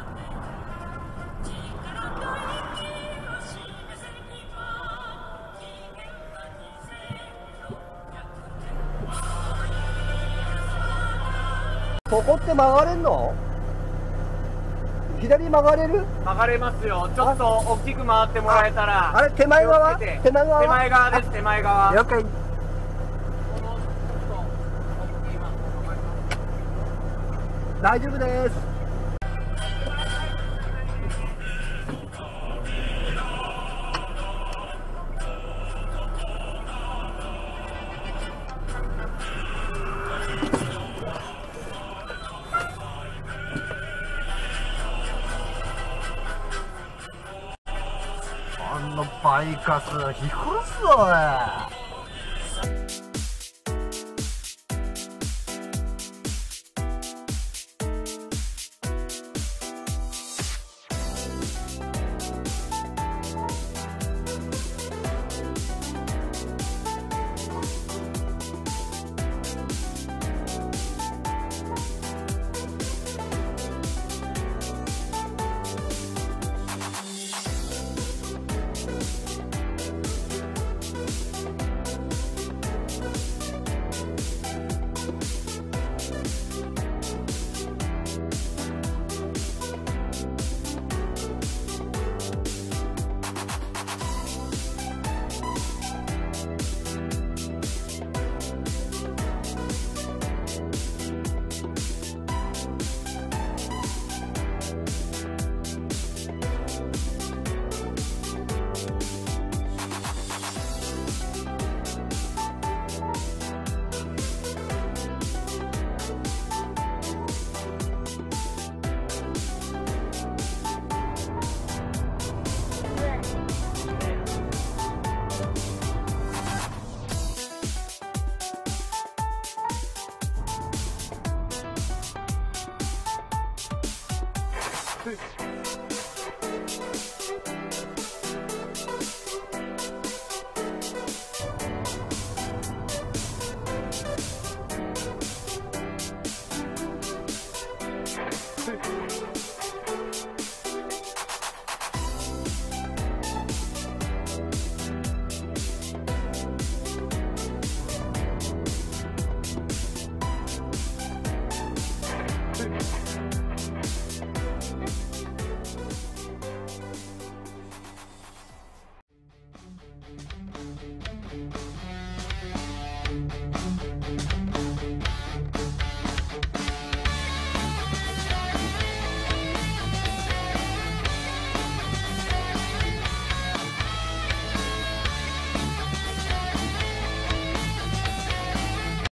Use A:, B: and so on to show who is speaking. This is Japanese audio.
A: ここって曲がれんの？左曲がれる？
B: 曲がれますよ。ちょっと大きく回ってもらえたら。
A: あれ手前側？
B: 手
A: 手前側？
B: 手前側です。手前側。
A: 了解。大丈夫です。あのバイカス引き殺すぞおい。